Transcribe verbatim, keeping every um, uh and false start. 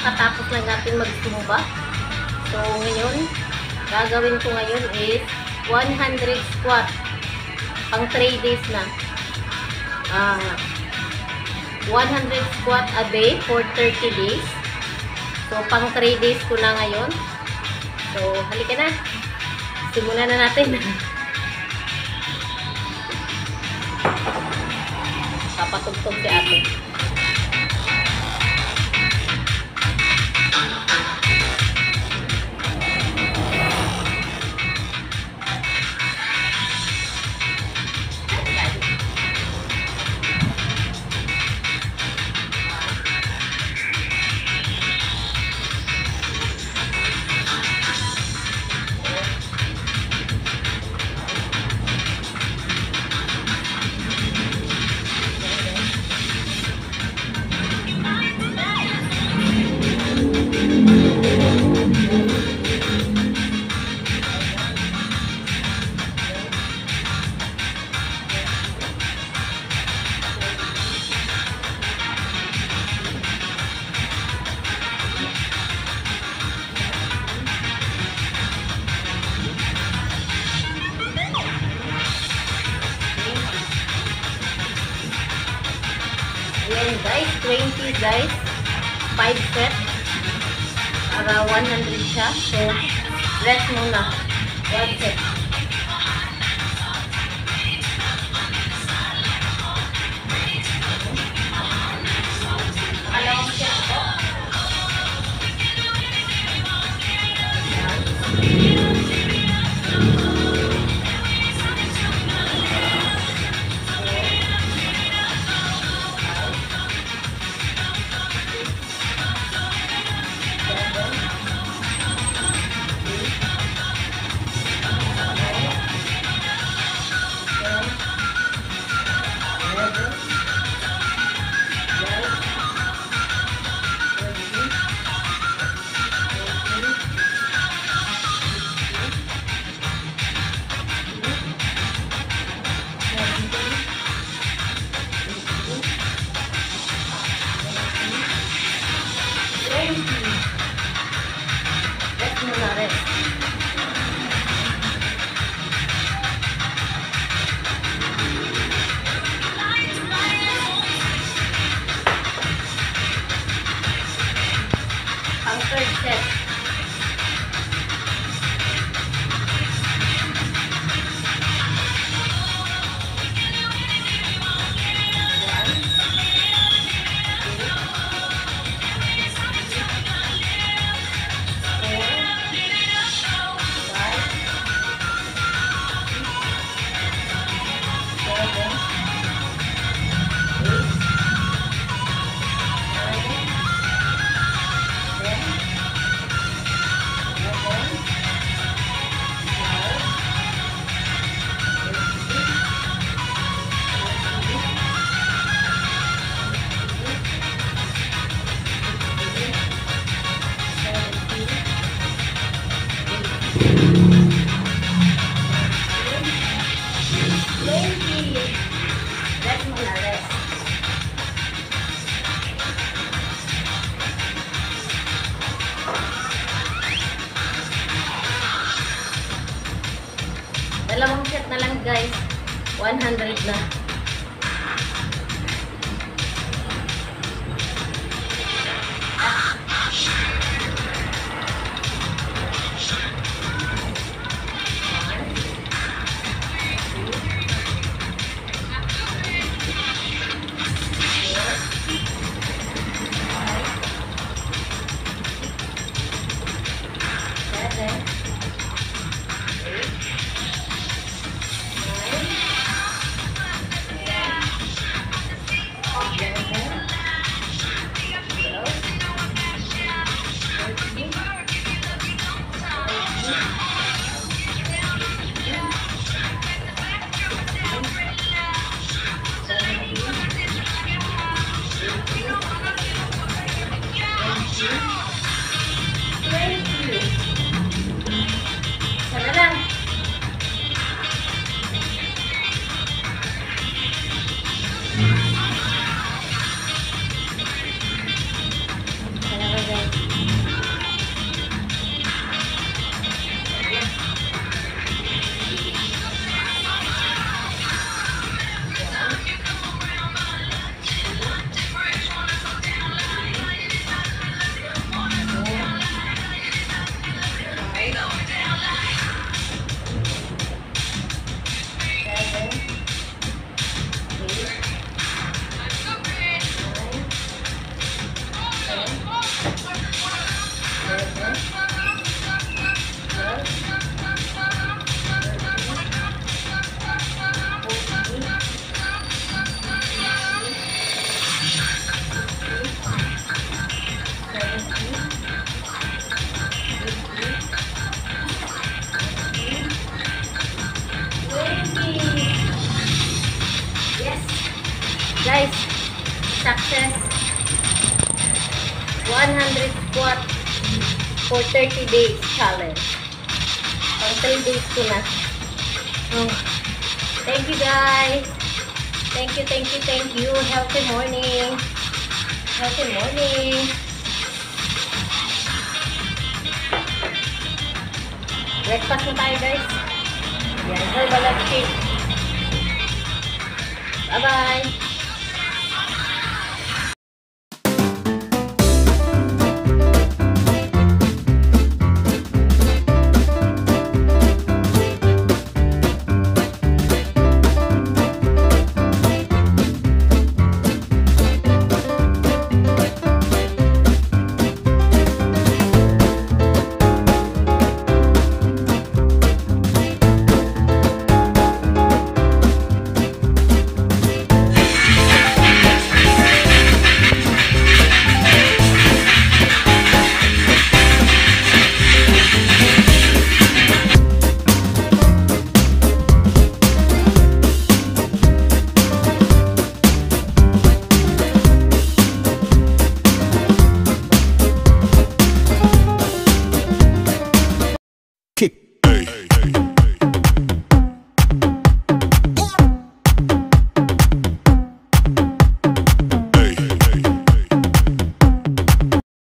kakatapos lang natin mag-zumba. So, ngayon, gagawin ko ngayon is one hundred squat. Pang three days na. Ah, one hundred squat a day for thirty days. So, pang three days ko na ngayon. So, halika na. Simulan na natin. Papatugtog si ate. Ayan guys, twenty guys, five sets para one hundred siya. So, rest muna, one set. Alam mo set po. Rest muna, rest. Ang third set. Dalawang set na lang guys, one hundred na. Guys. one hundred squat for thirty days challenge. Pang three days ko na. Oh. Thank you guys. Thank you, thank you, thank you. Healthy morning. Healthy morning. Breakfast na tayo guys. Yan, Herbalife shake. Bye-bye.